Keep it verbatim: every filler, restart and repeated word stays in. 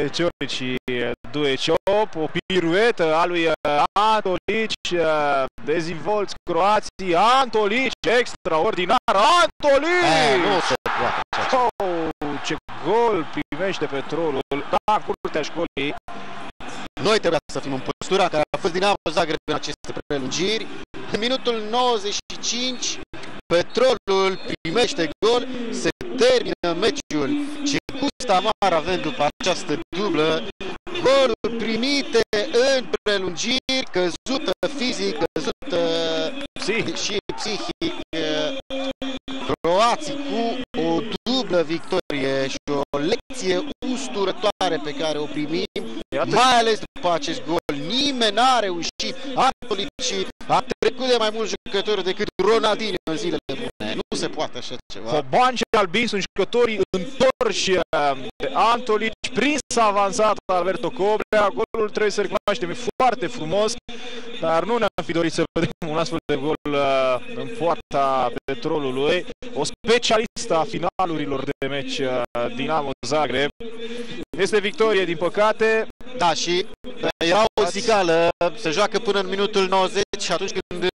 Ciorici due ciop, o piruetă a lui Antolici, dezvolți croații, Antolici, extraordinar, Antolici! Nu se poate. Oh, ce gol primește Petrolul, da, curtea școlii. Noi trebuia să fim în postura în care a fost Dinamo Zagreb în aceste prelungiri. În minutul nouăzeci și cinci, Petrolul primește gol, se termină meciul și gust amar avem după această dublă. Goluri primite în prelungiri, căzută fizic, căzută Psihic. și psihic. Croații cu o dublă victorie și o lecție usturătoare pe care o primim. Iată, mai ales după acest gol. Nimeni n-a reușit. Antolici a trecut de mai mulți jucători decât Ronaldinho în zilele bune. Nu se poate așa ceva. Coban și Albin sunt jucătorii întorși de Antolici, prins avansat Alberto Cobrea. Golul, trebuie să recunoaștem, e foarte frumos, dar nu ne-am fi dorit să vedem un astfel de gol în poarta Petrolului. O specialistă a finalurilor de meci, Dinamo Zagreb. Este victorie, din păcate. Da, și era o zicală, se joacă până în minutul nouăzeci și atunci când